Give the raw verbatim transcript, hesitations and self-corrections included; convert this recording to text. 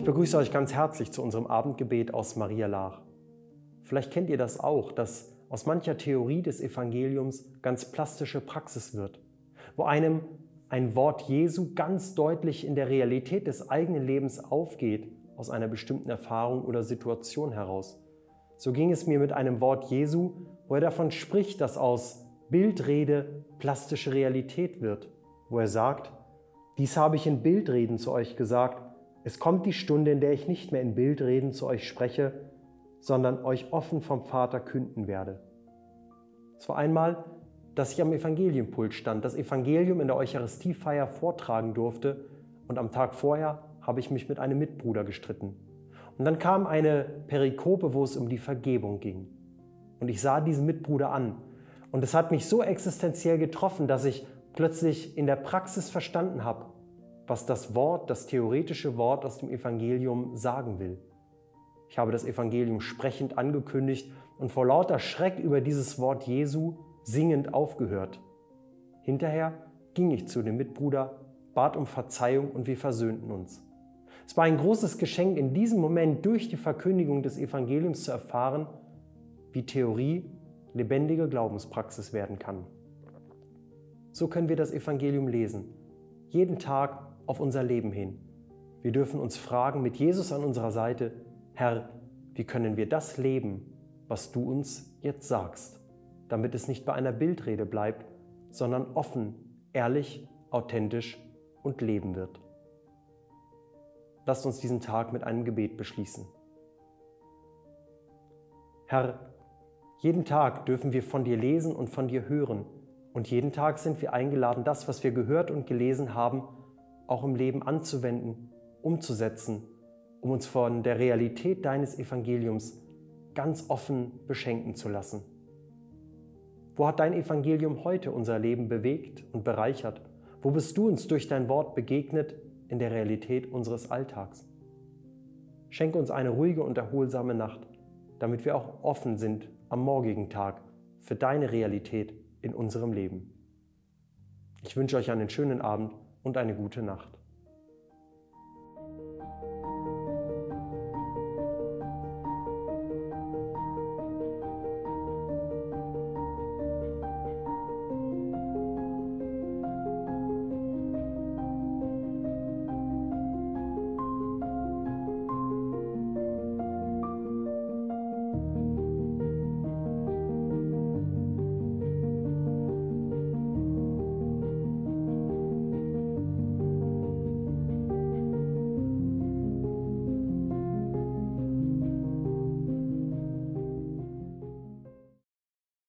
Ich begrüße euch ganz herzlich zu unserem Abendgebet aus Maria Laach. Vielleicht kennt ihr das auch, dass aus mancher Theorie des Evangeliums ganz plastische Praxis wird, wo einem ein Wort Jesu ganz deutlich in der Realität des eigenen Lebens aufgeht, aus einer bestimmten Erfahrung oder Situation heraus. So ging es mir mit einem Wort Jesu, wo er davon spricht, dass aus Bildrede plastische Realität wird, wo er sagt: Dies habe ich in Bildreden zu euch gesagt, es kommt die Stunde, in der ich nicht mehr in Bildreden zu euch spreche, sondern euch offen vom Vater künden werde. Es war einmal, dass ich am Evangeliumpult stand, das Evangelium in der Eucharistiefeier vortragen durfte, und am Tag vorher habe ich mich mit einem Mitbruder gestritten. Und dann kam eine Perikope, wo es um die Vergebung ging. Und ich sah diesen Mitbruder an. Und es hat mich so existenziell getroffen, dass ich plötzlich in der Praxis verstanden habe, was das Wort, das theoretische Wort aus dem Evangelium sagen will. Ich habe das Evangelium sprechend angekündigt und vor lauter Schreck über dieses Wort Jesu singend aufgehört. Hinterher ging ich zu dem Mitbruder, bat um Verzeihung und wir versöhnten uns. Es war ein großes Geschenk, in diesem Moment durch die Verkündigung des Evangeliums zu erfahren, wie Theorie lebendige Glaubenspraxis werden kann. So können wir das Evangelium lesen, jeden Tag auf unser Leben hin. Wir dürfen uns fragen, mit Jesus an unserer Seite: Herr, wie können wir das leben, was du uns jetzt sagst, damit es nicht bei einer Bildrede bleibt, sondern offen, ehrlich, authentisch und leben wird. Lasst uns diesen Tag mit einem Gebet beschließen. Herr, jeden Tag dürfen wir von dir lesen und von dir hören, und jeden Tag sind wir eingeladen, das, was wir gehört und gelesen haben, auch im Leben anzuwenden, umzusetzen, um uns von der Realität deines Evangeliums ganz offen beschenken zu lassen. Wo hat dein Evangelium heute unser Leben bewegt und bereichert? Wo bist du uns durch dein Wort begegnet in der Realität unseres Alltags? Schenke uns eine ruhige und erholsame Nacht, damit wir auch offen sind am morgigen Tag für deine Realität in unserem Leben. Ich wünsche euch einen schönen Abend und eine gute Nacht.